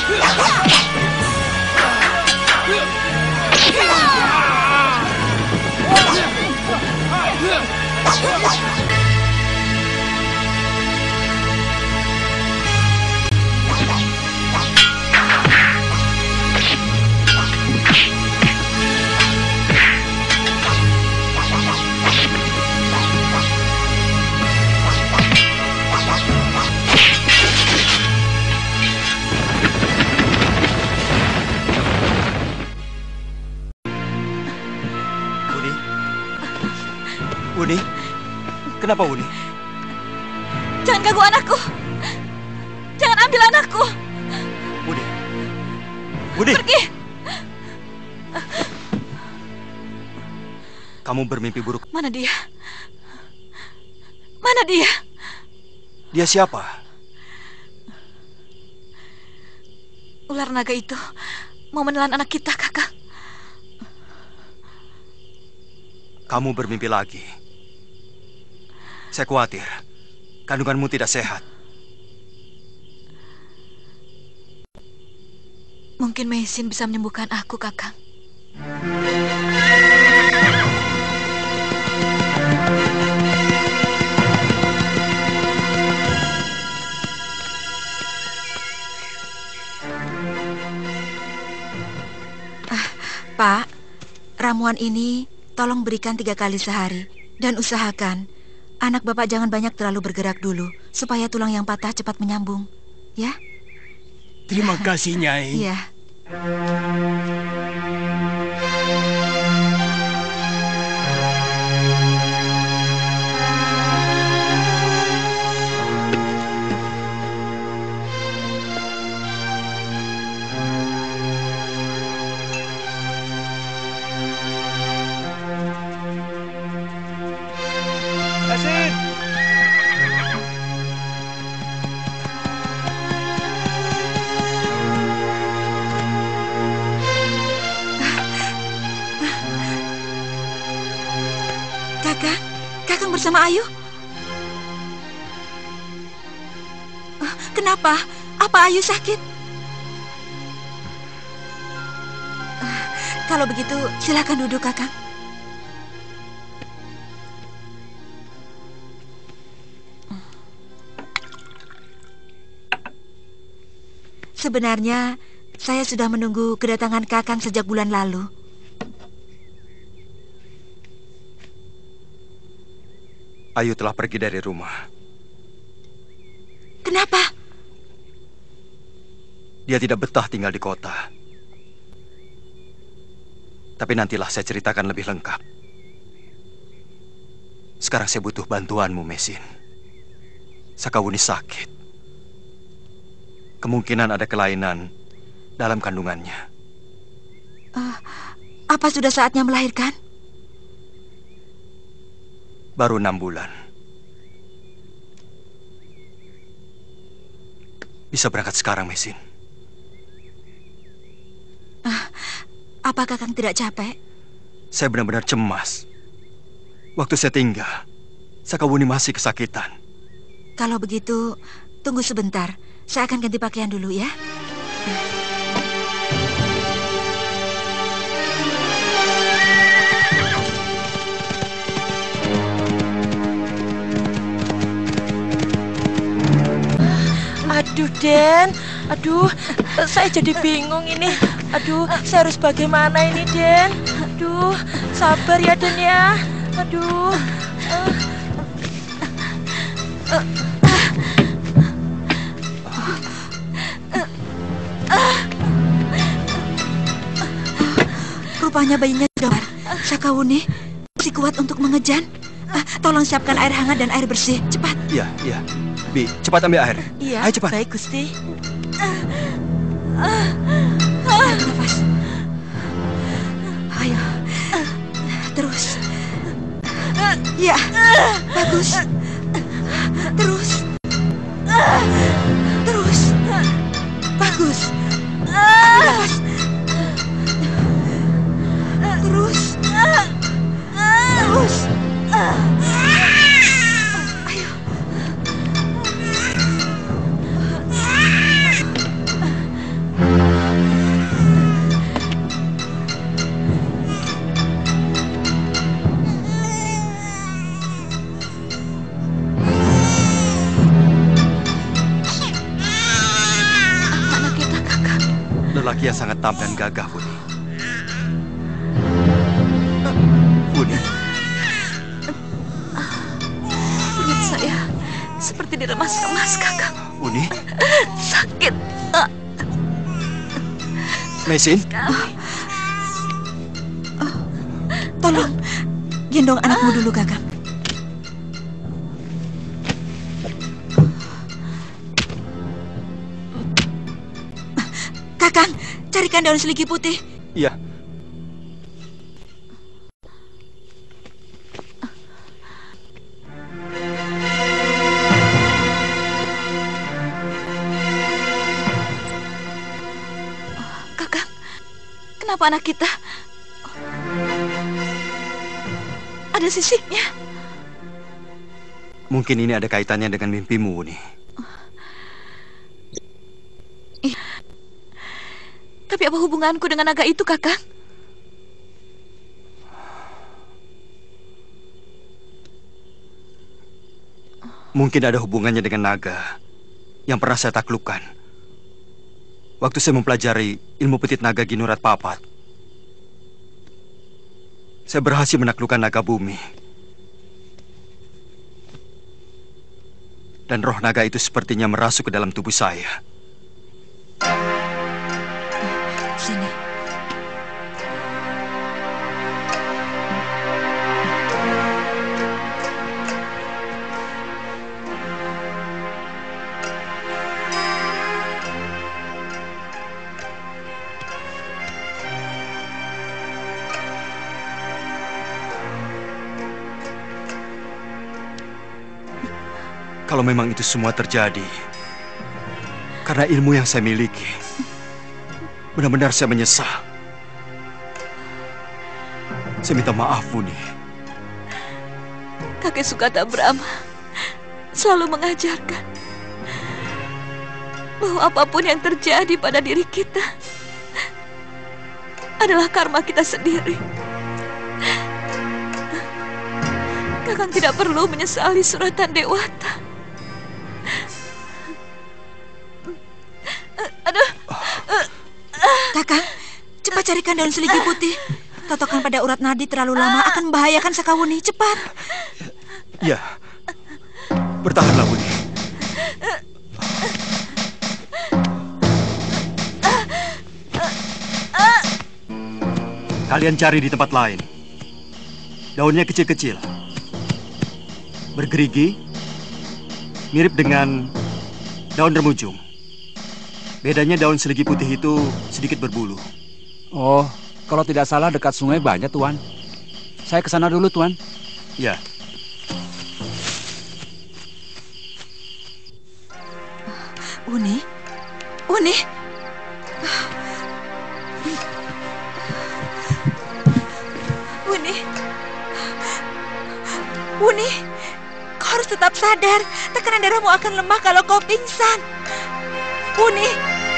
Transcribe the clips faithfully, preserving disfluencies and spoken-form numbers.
Wuni, kenapa Wuni? Jangan ganggu anakku. Jangan ambil anakku. Wuni, Wuni. Pergi. Kamu bermimpi buruk. Mana dia? Mana dia? Dia siapa? Ular naga itu mau menelan anak kita, Kakak. Kamu bermimpi lagi. Saya khawatir kandunganmu tidak sehat. Mungkin Meisin bisa menyembuhkan aku, Kakang. Ah, Pak, ramuan ini tolong berikan tiga kali sehari. Dan usahakan anak Bapak jangan banyak terlalu bergerak dulu, supaya tulang yang patah cepat menyambung. Ya? Terima kasih, Nyai. Iya. Bersama Ayu? Kenapa? Apa Ayu sakit? Kalau begitu, silakan duduk, Kakang. Sebenarnya, saya sudah menunggu kedatangan Kakang sejak bulan lalu. Ayu telah pergi dari rumah. Kenapa? Dia tidak betah tinggal di kota. Tapi nantilah saya ceritakan lebih lengkap. Sekarang saya butuh bantuanmu, Meisin. Sakawuni sakit. Kemungkinan ada kelainan dalam kandungannya. Uh, apa sudah saatnya melahirkan? Baru enam bulan. Bisa berangkat sekarang, Meisin. Uh, apa Kakang tidak capek? Saya benar-benar cemas. Waktu saya tinggal, Sakawuni masih kesakitan. Kalau begitu, tunggu sebentar. Saya akan ganti pakaian dulu ya. Aduh, Den. Aduh, saya jadi bingung ini. Aduh, saya harus bagaimana ini, Den? Aduh, sabar ya, Den ya. Aduh. Uh. Uh. Rupanya bayinya Johar. Sakawuni masih kuat untuk mengejan. Ah, tolong siapkan air hangat dan air bersih. Cepat. Iya, iya. Bi, cepat ambil air. Iya, ayo cepat. Baik, Gusti. Tarik nafas. Ayo. Terus. Ya, bagus. Terus. Terus. Bagus. Nafas. Terus. Terus. Ayo. lelaki yang sangat tampan dan gagah, Wuni. Wuni. Perut saya seperti diremas-remas, Kakang. Wuni. Sakit. Ah, Mesin. Tolong, gendong anakmu dulu, Kakang. Kakang, carikan daun seligi putih. Iya. Kakang, kenapa anak kita ada sisiknya? Mungkin ini ada kaitannya dengan mimpimu, Wuni. Tapi apa hubunganku dengan naga itu, Kakang? Mungkin ada hubungannya dengan naga yang pernah saya taklukkan waktu saya mempelajari ilmu petit naga Ginurat Papat. Saya berhasil menaklukkan naga bumi. Dan roh naga itu sepertinya merasuk ke dalam tubuh saya. Sini. Kalau memang itu semua terjadi karena ilmu yang saya miliki, benar-benar saya menyesal. Saya minta maaf, Wuni. Kakek Sukata Brahma selalu mengajarkan bahwa apapun yang terjadi pada diri kita adalah karma kita sendiri. Kakang tidak perlu menyesali suratan Dewata. Aduh. Kakang, cepat carikan daun seligi putih. Totokan pada urat nadi terlalu lama akan membahayakan Sakawuni. Cepat. Ya, bertahanlah, Wuni. Kalian cari di tempat lain. Daunnya kecil-kecil, bergerigi, mirip dengan daun remujung. Bedanya daun seligi putih itu sedikit berbulu. Oh, kalau tidak salah dekat sungai banyak, Tuan. Saya ke sana dulu, Tuan. Ya. Uni? Uni? Uni? Uni? Kau harus tetap sadar. Tekanan darahmu akan lemah kalau kau pingsan. Uni?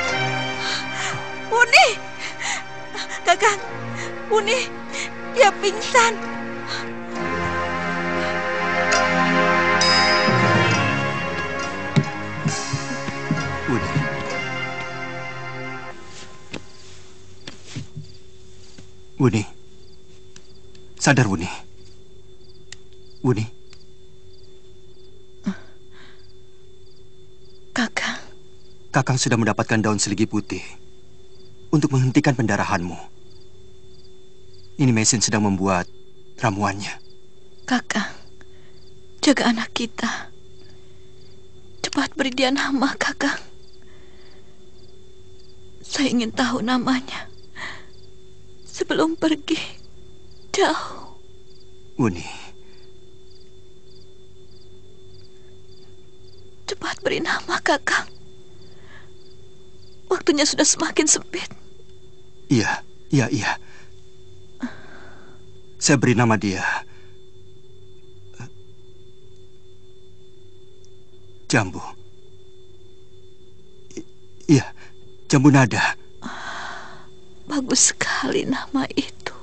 Uni? Kakang, Uni, dia pingsan. Wuni. Wuni. Sadar, Wuni. Wuni. Kakang. Kakang sudah mendapatkan daun seligi putih untuk menghentikan pendarahanmu. Ini Mesin sedang membuat ramuannya. Kakang, jaga anak kita. Cepat beri dia nama, Kakang. Saya ingin tahu namanya sebelum pergi jauh. Wuni. Cepat beri nama, Kakang. Waktunya sudah semakin sempit. Iya, iya, iya. Saya beri nama dia Jambu. I iya, Jambu Nada. Bagus sekali nama itu.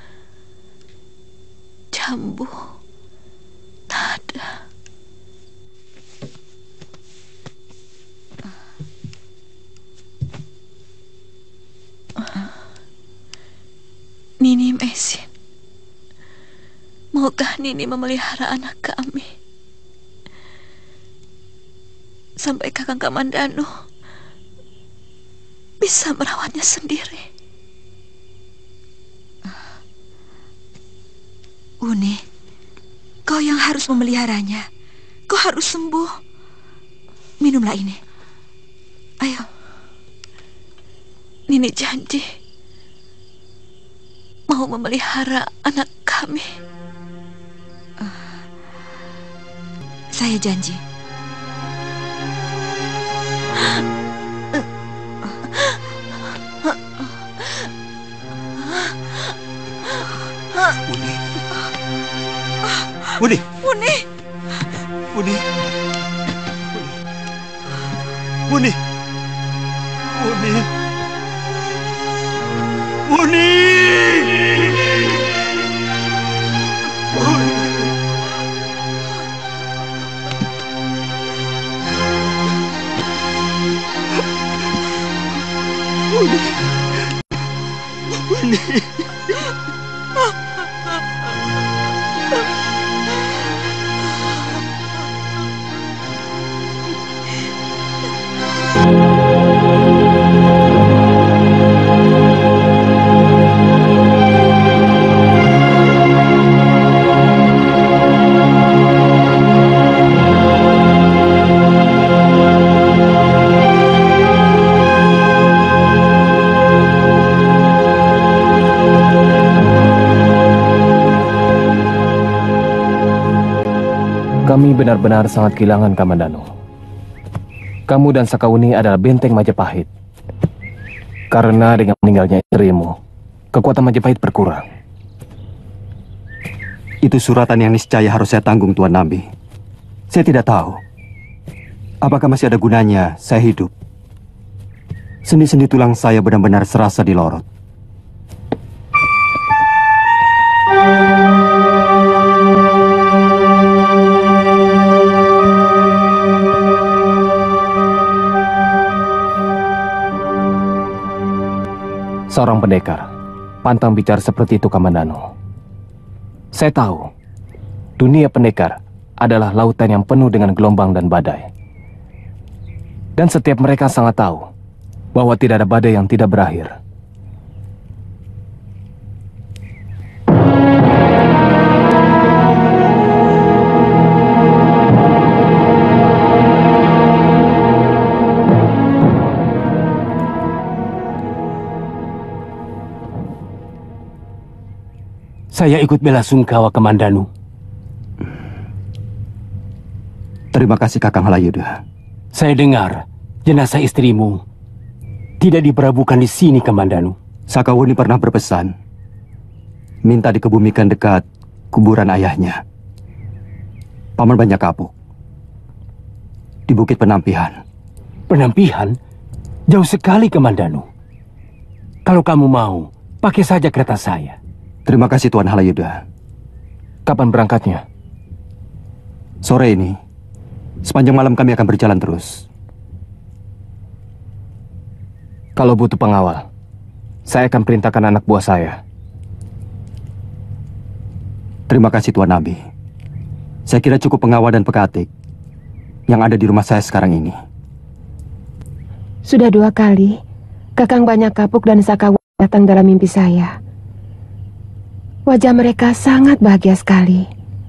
Jambu Nada. Mesin, maukah Nini memelihara anak kami sampai Kakang Kamandanu bisa merawatnya sendiri? Uni, kau yang harus memeliharanya. Kau harus sembuh. Minumlah ini. Ayo. Nini janji mau memelihara anak kami. Uh, saya janji. Uni. Uni. Uni. Uni. Uni. Uni. Uni. Uni. Kami benar-benar sangat kehilangan Kamandanu. Kamu dan Sakauni adalah benteng Majapahit. Karena dengan meninggalnya istrimu, kekuatan Majapahit berkurang. Itu suratan yang niscaya harus saya tanggung, Tuan Nambi. Saya tidak tahu apakah masih ada gunanya saya hidup. Sendi-sendi tulang saya benar-benar serasa dilorot. Seorang pendekar pantang bicara seperti itu, Kamandanu. Saya tahu dunia pendekar adalah lautan yang penuh dengan gelombang dan badai. Dan setiap mereka sangat tahu bahwa tidak ada badai yang tidak berakhir. Saya ikut bela sungkawa Kamandanu. Terima kasih Kakang Halayuda. Saya dengar jenazah istrimu tidak diperabukkan di sini, Kamandanu. Sakauni pernah berpesan minta dikebumikan dekat kuburan ayahnya, Paman Banyak Kapuk, di Bukit Penampihan. Penampihan? Jauh sekali, Kamandanu. Kalau kamu mau, pakai saja kereta saya. Terima kasih Tuan Halayuda. Kapan berangkatnya? Sore ini. Sepanjang malam kami akan berjalan terus. Kalau butuh pengawal, saya akan perintahkan anak buah saya. Terima kasih Tuan Nabi. Saya kira cukup pengawal dan pekatik yang ada di rumah saya sekarang ini. Sudah dua kali Kakang Banyak Kapuk dan Sakauni datang dalam mimpi saya. Wajah mereka sangat bahagia sekali.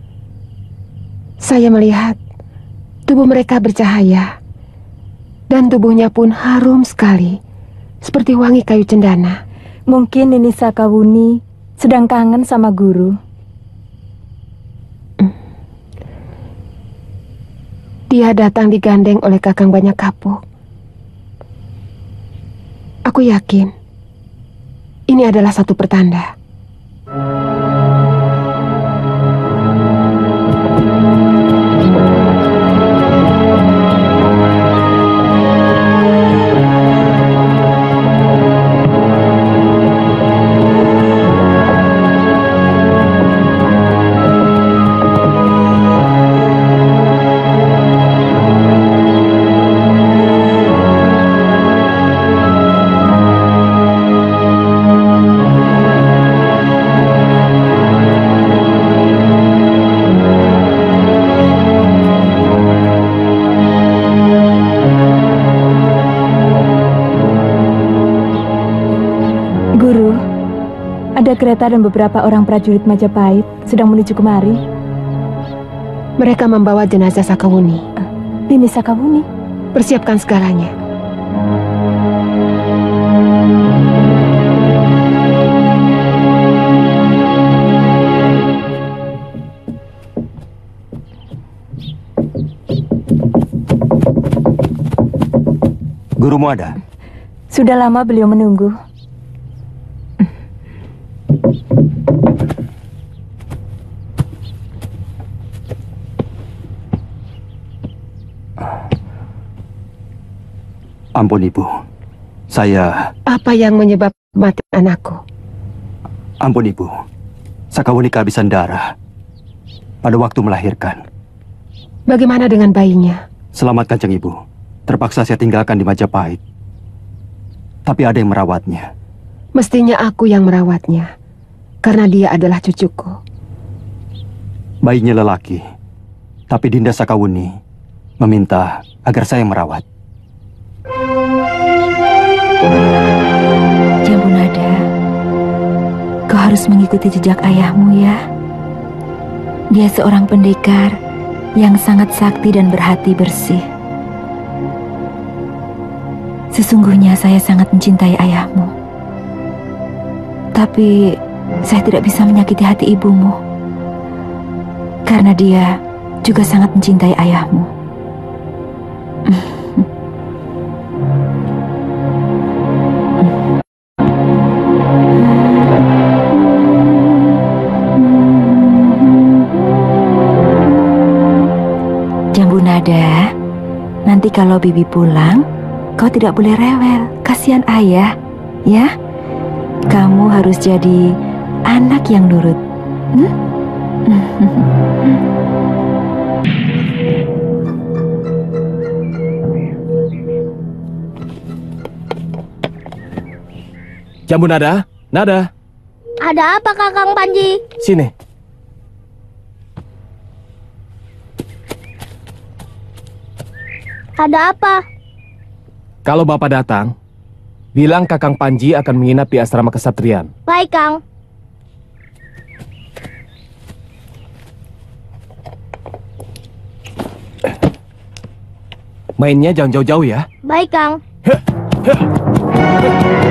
Saya melihat tubuh mereka bercahaya, dan tubuhnya pun harum sekali, seperti wangi kayu cendana. Mungkin Nini Sakauni sedang kangen sama guru. Dia datang digandeng oleh Kakang Banyak Kapuk. Aku yakin ini adalah satu pertanda. Guru, ada kereta dan beberapa orang prajurit Majapahit sedang menuju kemari. Mereka membawa jenazah Sakawuni. Nini Sakawuni, Persiapkan segalanya. Gurumu ada? sudah lama beliau menunggu. Ampun Ibu, saya... Apa yang menyebabkan mati anakku? Ampun Ibu, Sakawuni kehabisan darah pada waktu melahirkan. Bagaimana dengan bayinya? Selamat Kanjeng Ibu, terpaksa saya tinggalkan di Majapahit. Tapi ada yang merawatnya. Mestinya aku yang merawatnya, karena dia adalah cucuku. Bayinya lelaki, tapi Dinda Sakawuni meminta agar saya merawat. Jambunada, kau harus mengikuti jejak ayahmu ya. Dia seorang pendekar yang sangat sakti dan berhati bersih. Sesungguhnya saya sangat mencintai ayahmu. Tapi saya tidak bisa menyakiti hati ibumu, karena dia juga sangat mencintai ayahmu. Jambunada, nanti kalau Bibi pulang, kau tidak boleh rewel, kasihan ayah, ya. Kamu harus jadi anak yang nurut. Hmm? Jambunada, Nada. Ada apa Kakang Panji? Sini. Ada apa? Kalau Bapak datang, bilang Kakang Panji akan menginap di asrama kesatrian. Baik, Kang. Mainnya jangan jauh-jauh ya. Baik, Kang. Heh, heh.